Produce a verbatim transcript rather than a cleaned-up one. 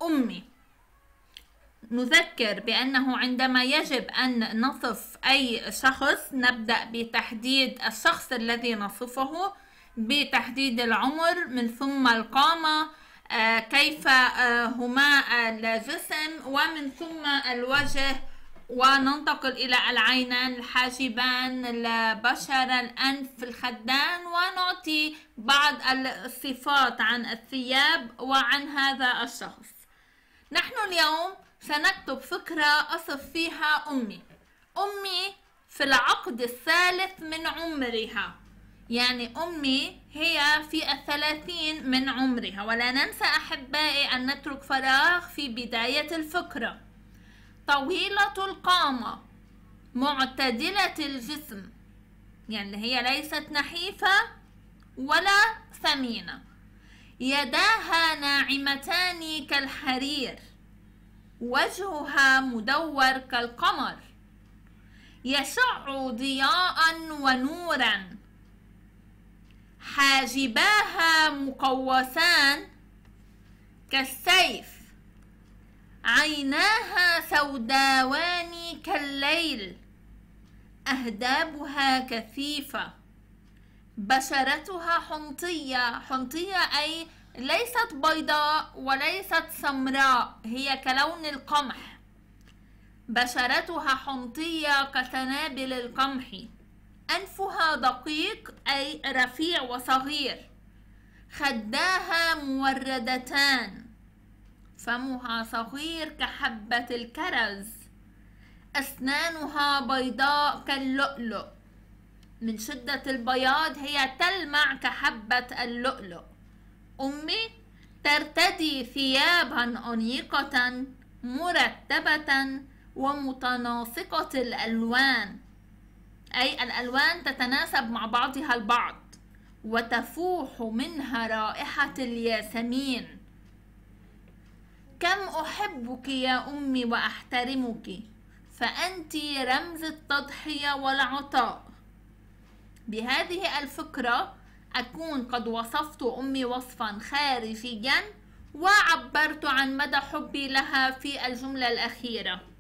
أمي. نذكر بأنه عندما يجب أن نصف أي شخص نبدأ بتحديد الشخص الذي نصفه، بتحديد العمر، من ثم القامة، آه كيف آه هما الجسم، ومن ثم الوجه، وننتقل إلى العينان، الحاجبان، البشرة، الأنف، الخدان، ونعطي بعض الصفات عن الثياب وعن هذا الشخص. نحن اليوم سنكتب فكرة أصف فيها أمي. أمي في العقد الثالث من عمرها، يعني أمي هي في الثلاثين من عمرها. ولا ننسى أحبائي أن نترك فراغ في بداية الفكرة. طويلة القامة، معتدلة الجسم، يعني هي ليست نحيفة ولا ثمينة. يداها ناعمتان كالحرير، وجهها مدور كالقمر، يشع ضياء ونورا، حاجباها مقوسان كالسيف، عيناها سوداوان كالليل، أهدابها كثيفة، بشرتها حنطية. حنطية أي ليست بيضاء وليست سمراء، هي كلون القمح. بشرتها حنطية كسنابل القمح. أنفها دقيق أي رفيع وصغير. خداها موردتان. فمها صغير كحبة الكرز. أسنانها بيضاء كاللؤلؤ. من شدة البياض هي تلمع كحبة اللؤلؤ. أمي ترتدي ثيابا أنيقة مرتبة ومتناسقة الألوان، أي الألوان تتناسب مع بعضها البعض، وتفوح منها رائحة الياسمين. كم أحبك يا أمي وأحترمك، فأنت رمز التضحية والعطاء. بهذه الفكرة أكون قد وصفت أمي وصفا خارجيا، وعبرت عن مدى حبي لها في الجملة الأخيرة.